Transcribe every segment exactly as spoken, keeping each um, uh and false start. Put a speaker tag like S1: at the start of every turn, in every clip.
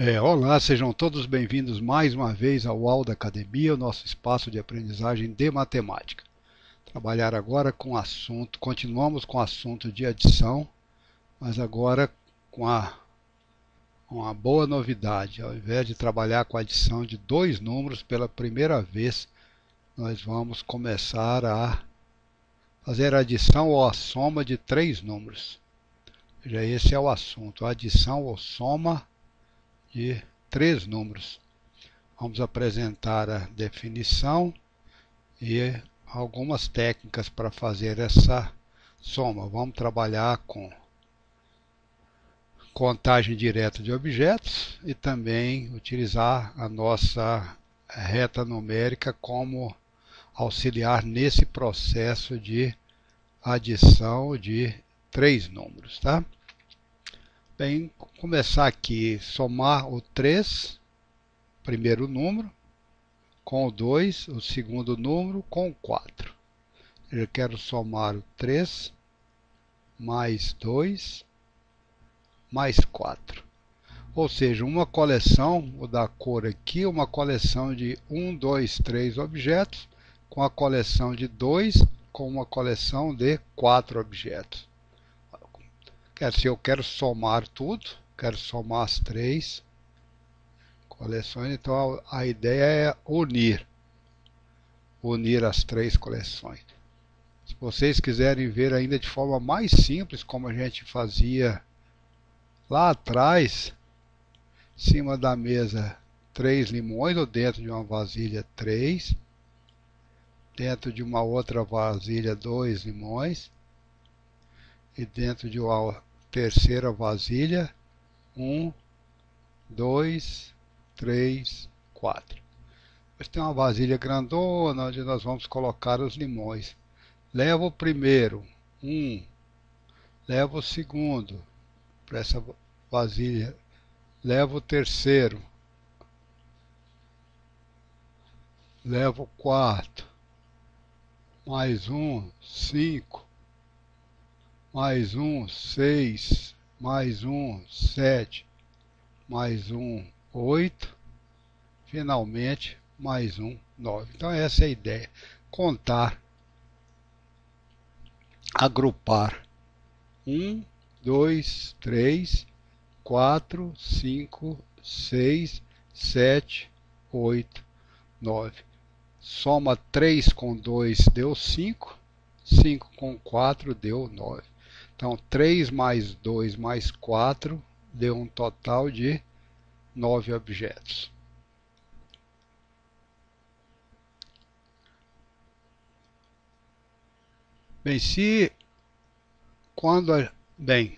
S1: É, olá, sejam todos bem-vindos mais uma vez ao U A U da Academia, o nosso espaço de aprendizagem de matemática. Trabalhar agora com o assunto, continuamos com o assunto de adição, mas agora com a, uma boa novidade. Ao invés de trabalhar com a adição de dois números pela primeira vez, nós vamos começar a fazer a adição ou a soma de três números. Já esse é o assunto, a adição ou soma de três números. Vamos apresentar a definição e algumas técnicas para fazer essa soma. Vamos trabalhar com contagem direta de objetos e também utilizar a nossa reta numérica como auxiliar nesse processo de adição de três números, tá? Bem, começar aqui, somar o três, primeiro número, com o dois, o segundo número, com o quatro. Eu quero somar o três, mais dois, mais quatro. Ou seja, uma coleção, vou dar cor aqui, uma coleção de um, dois, três objetos, com a coleção de dois, com uma coleção de quatro objetos. Se eu quero somar tudo, quero somar as três coleções, então a, a ideia é unir, unir as três coleções. Se vocês quiserem ver ainda de forma mais simples, como a gente fazia lá atrás, em cima da mesa, três limões, ou dentro de uma vasilha, três, dentro de uma outra vasilha, dois limões, e dentro de uma terceira vasilha, um, dois, três, quatro. Depois tem uma vasilha grandona onde nós vamos colocar os limões. Leva o primeiro, um. Leva o segundo para essa vasilha. Leva o terceiro. Leva o quarto. Mais um, cinco. Mais um, seis, mais um, sete, mais um, oito, finalmente mais um, nove. Então essa é a ideia, contar, agrupar, um, dois, três, quatro, cinco, seis, sete, oito, nove. Soma três com dois deu cinco, cinco com quatro deu nove. Então, três mais dois mais quatro deu um total de nove objetos. Bem, se quando... A, bem,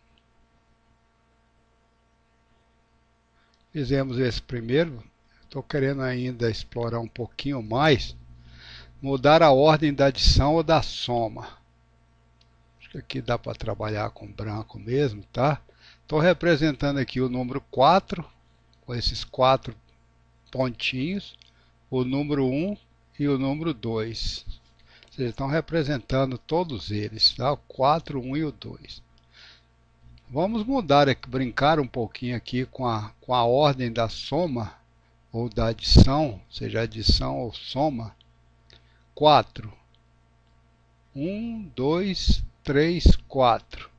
S1: fizemos esse primeiro, estou querendo ainda explorar um pouquinho mais, mudar a ordem da adição ou da soma. Aqui dá para trabalhar com branco mesmo, tá? Estou representando aqui o número quatro, com esses quatro pontinhos, o número um e o número dois. Vocês estão representando todos eles, tá? O quatro, um e o dois. Vamos mudar, brincar um pouquinho aqui com a, com a ordem da soma, ou da adição, seja adição ou soma. quatro. um, dois, três, quatro.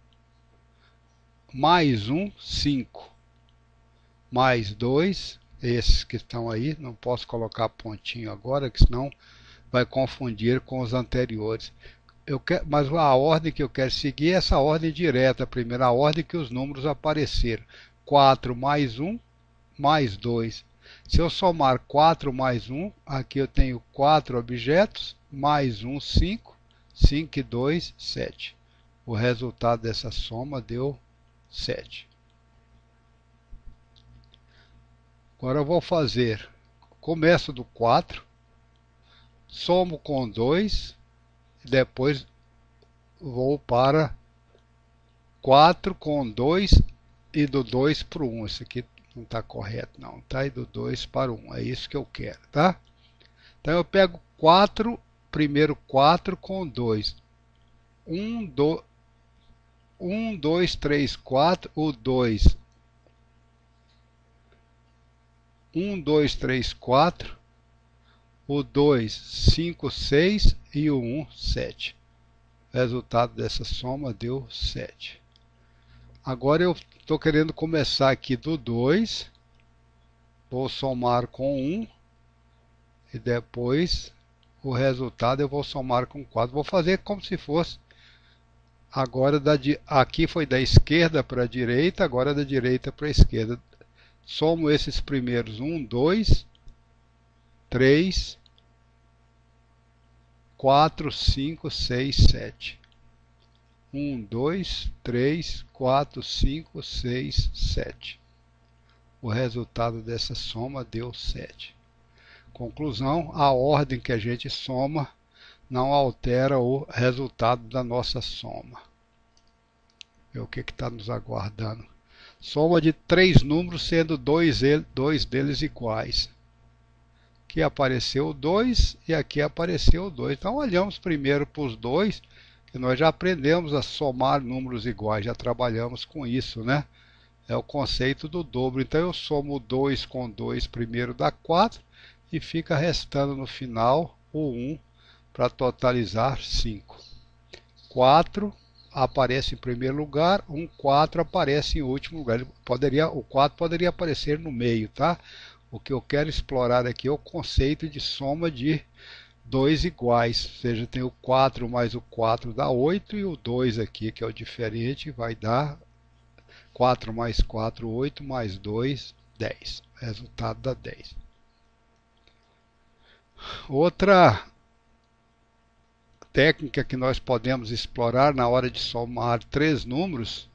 S1: Mais um, cinco. Mais dois, esses que estão aí, não posso colocar pontinho agora, que senão vai confundir com os anteriores. Eu quero, mas a ordem que eu quero seguir é essa ordem direta, a primeira ordem que os números apareceram. quatro mais um, mais dois. Se eu somar quatro mais um, aqui eu tenho quatro objetos, mais um, cinco, cinco e dois, sete. O resultado dessa soma deu sete. Agora eu vou fazer, começo do quatro, somo com dois, e depois vou para quatro com dois e do dois para o um. Isso aqui não está correto não, tá? E do dois para o um, é isso que eu quero, tá? Então eu pego quatro, primeiro quatro com dois. um, dois, um, dois, três, quatro, o dois um, dois, três, quatro, o dois, cinco, seis e o um, sete. O resultado dessa soma deu sete. Agora eu estou querendo começar aqui do dois, vou somar com um e depois o resultado eu vou somar com quatro. Vou fazer como se fosse agora da, aqui foi da esquerda para a direita, agora da direita para a esquerda. Somo esses primeiros um, dois, três, quatro, cinco, seis, sete. um, dois, três, quatro, cinco, seis, sete. O resultado dessa soma deu sete. Conclusão, a ordem que a gente soma não altera o resultado da nossa soma. É o que está nos aguardando. Soma de três números, sendo dois, dois deles iguais. Aqui apareceu o dois e aqui apareceu o dois. Então olhamos primeiro para os dois, que nós já aprendemos a somar números iguais, já trabalhamos com isso, né? É o conceito do dobro. Então eu somo dois com dois primeiro dá quatro e fica restando no final o um para totalizar cinco. quatro aparece em primeiro lugar, um quatro aparece em último lugar. Ele poderia, o quatro poderia aparecer no meio, tá? O que eu quero explorar aqui é o conceito de soma de dois iguais, ou seja, tem o quatro mais o quatro dá oito e o dois aqui, que é o diferente, vai dar quatro mais quatro, oito, mais dois, dez. O resultado dá dez. Outra técnica que nós podemos explorar na hora de somar três números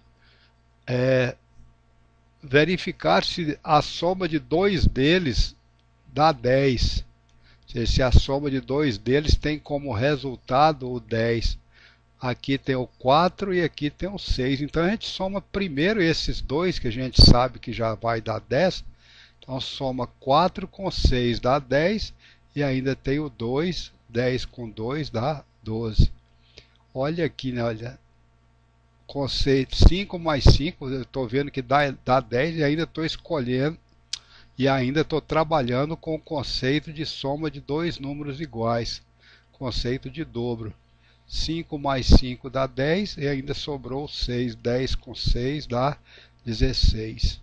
S1: é verificar se a soma de dois deles dá dez. Ou seja, se a soma de dois deles tem como resultado o dez. Aqui tem o quatro e aqui tem o seis. Então a gente soma primeiro esses dois que a gente sabe que já vai dar dez. Então soma quatro com seis dá dez. E ainda tem o dois. dez com dois dá doze. Olha aqui, né? Olha. Conceito cinco mais cinco, eu estou vendo que dá, dá dez e ainda estou escolhendo e ainda estou trabalhando com o conceito de soma de dois números iguais, conceito de dobro. cinco mais cinco dá dez e ainda sobrou seis. dez com seis dá dezesseis.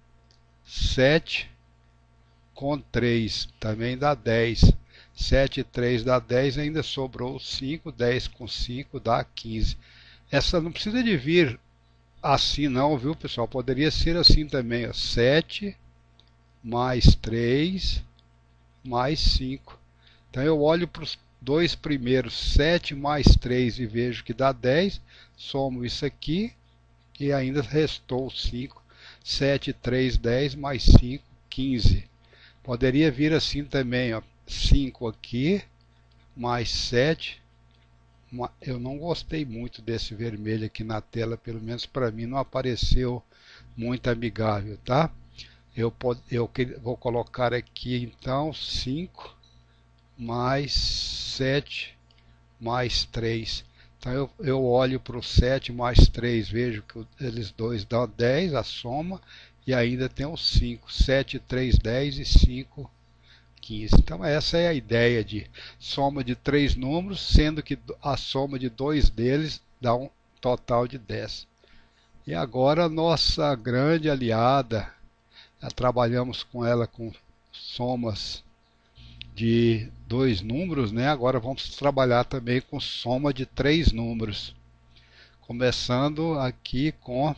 S1: sete com três também dá dez. sete e três dá dez e ainda sobrou cinco. dez com cinco dá quinze. Essa não precisa de vir assim não, viu pessoal? Poderia ser assim também, ó. sete mais três mais cinco. Então eu olho para os dois primeiros, sete mais três, e vejo que dá dez. Somo isso aqui e ainda restou cinco. sete, três, dez mais cinco, quinze. Poderia vir assim também, ó. cinco aqui mais sete. Eu não gostei muito desse vermelho aqui na tela, pelo menos para mim não apareceu muito amigável, tá? Eu, eu vou colocar aqui então cinco mais sete mais três. Então eu, eu olho para o sete mais três, vejo que eles dois dão dez, a soma, e ainda tem o cinco. sete, três, dez e cinco, quinze. Então essa é a ideia de soma de três números, sendo que a soma de dois deles dá um total de dez. E agora a nossa grande aliada, já trabalhamos com ela com somas de dois números, né? Agora vamos trabalhar também com soma de três números. Começando aqui com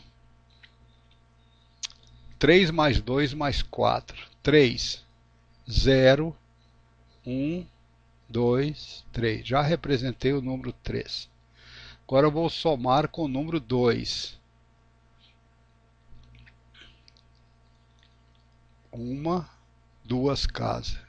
S1: três mais dois mais quatro. três. zero, um, dois, três. Já representei o número três. Agora eu vou somar com o número dois. Uma, duas casas.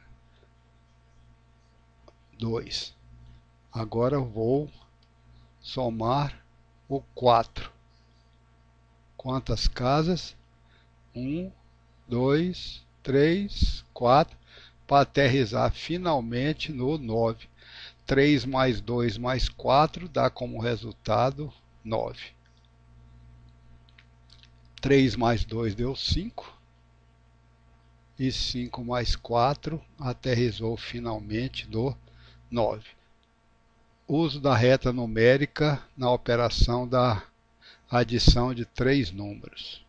S1: dois. Agora eu vou somar o quatro. Quantas casas? um, dois, três, quatro. Para aterrissar finalmente no nove. três mais dois mais quatro dá como resultado nove. três mais dois deu cinco. e cinco mais quatro aterrissou finalmente no nove. Uso da reta numérica na operação da adição de três números.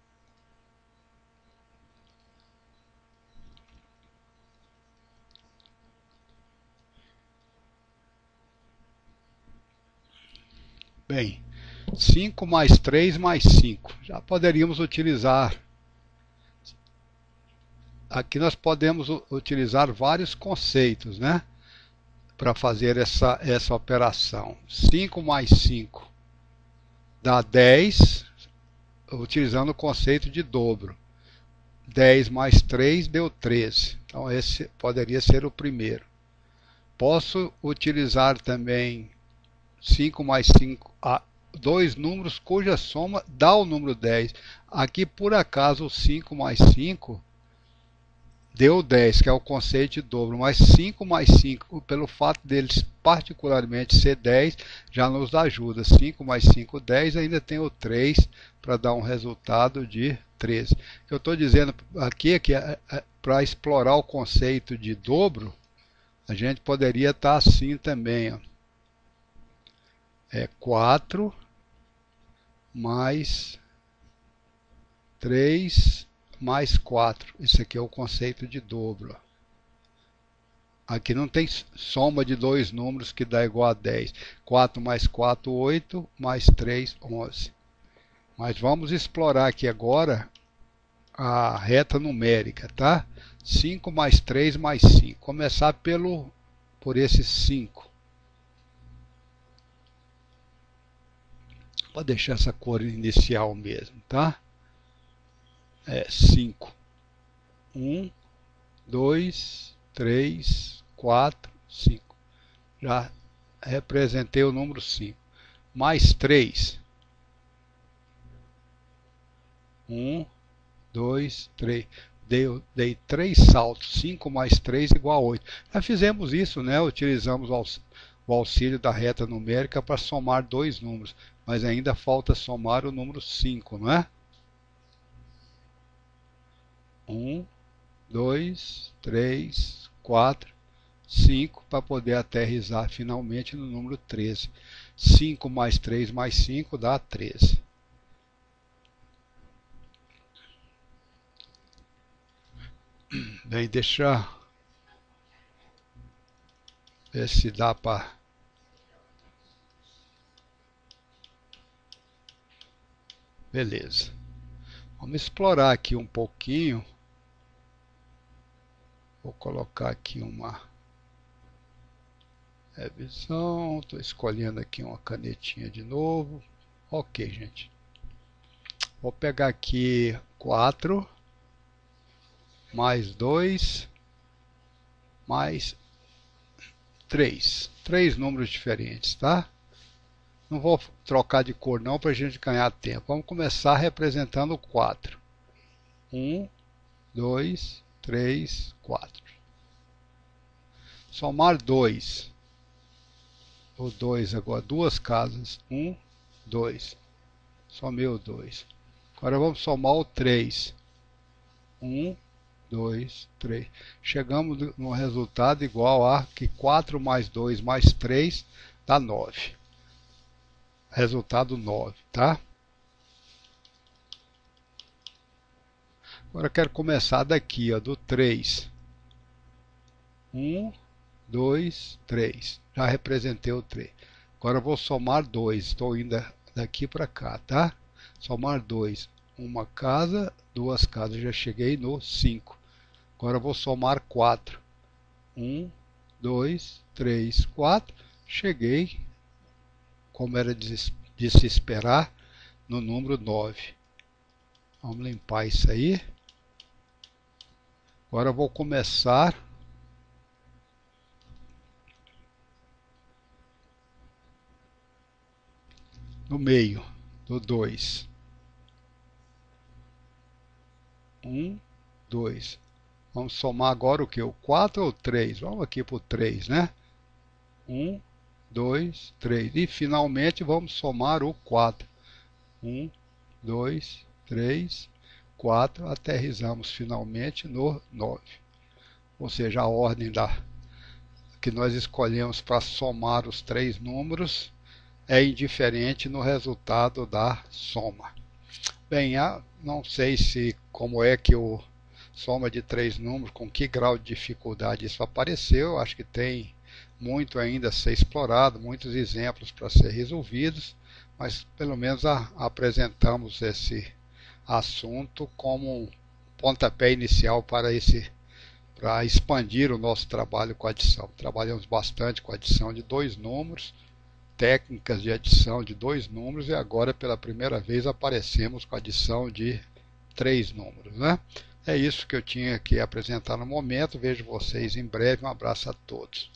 S1: Bem, cinco mais três mais cinco. Já poderíamos utilizar. Aqui nós podemos utilizar vários conceitos, né? Para fazer essa, essa operação. cinco mais cinco dá dez, utilizando o conceito de dobro. dez mais três deu treze. Então esse poderia ser o primeiro. Posso utilizar também cinco mais cinco, ah, dois números cuja soma dá o número dez. Aqui, por acaso, o cinco mais cinco deu dez, que é o conceito de dobro, mas cinco mais cinco, pelo fato deles particularmente ser dez, já nos ajuda. cinco mais cinco, dez, ainda tem o três para dar um resultado de treze. O que eu estou dizendo aqui é que para explorar o conceito de dobro, a gente poderia estar assim também, ó. É quatro mais três mais quatro. Isso aqui é o conceito de dobro. Aqui não tem soma de dois números que dá igual a dez. quatro mais quatro, oito, mais três, onze. Mas vamos explorar aqui agora a reta numérica, tá? cinco mais três mais cinco. Começar pelo, por esse cinco. Pode deixar essa cor inicial mesmo, tá? É cinco. um, dois, três, quatro, cinco. Já representei o número cinco. Mais três. um, dois, três. Dei, dei três saltos. cinco mais três igual a oito. Já fizemos isso, né? Utilizamos o auxílio da reta numérica para somar dois números. Mas ainda falta somar o número cinco, não é? um, dois, três, quatro, cinco, para poder aterrissar finalmente no número treze. cinco mais três mais cinco dá treze. Bem, deixa ver se dá para... Beleza. Vamos explorar aqui um pouquinho. Vou colocar aqui uma revisão. Estou escolhendo aqui uma canetinha de novo. Ok, gente. Vou pegar aqui quatro mais dois mais três. Três números diferentes, tá? Não vou trocar de cor não para a gente ganhar tempo. Vamos começar representando quatro. um, dois, três, quatro. Somar dois. O dois agora, duas casas. um, dois. Somei o dois. Agora vamos somar o três. um, dois, três. Chegamos no resultado igual a que quatro mais dois mais três dá nove. Resultado nove, tá? Agora eu quero começar daqui, ó, do três. um, dois, três. Já representei o três. Agora eu vou somar dois. Estou indo daqui para cá, tá? Somar dois. Uma casa, duas casas. Já cheguei no cinco. Agora eu vou somar quatro. um, dois, três, quatro. Cheguei, como era de, de se esperar, no número nove. Vamos limpar isso aí. Agora eu vou começar no meio do dois. um, dois. Vamos somar agora o que? O quatro ou o três? Vamos aqui para o três, né? um, dois, três. E finalmente vamos somar o quatro. um, dois, três, quatro, aterrissamos finalmente no nove. Ou seja, a ordem da, que nós escolhemos para somar os três números é indiferente no resultado da soma. Bem, ah, não sei se como é que o soma de três números, com que grau de dificuldade isso apareceu. Acho que tem muito ainda a ser explorado, muitos exemplos para ser resolvidos, mas pelo menos a, apresentamos esse assunto como um pontapé inicial para esse para expandir o nosso trabalho com adição. Trabalhamos bastante com adição de dois números, técnicas de adição de dois números, e agora pela primeira vez aparecemos com adição de três números, né? É isso que eu tinha que apresentar no momento. Vejo vocês em breve. Um abraço a todos.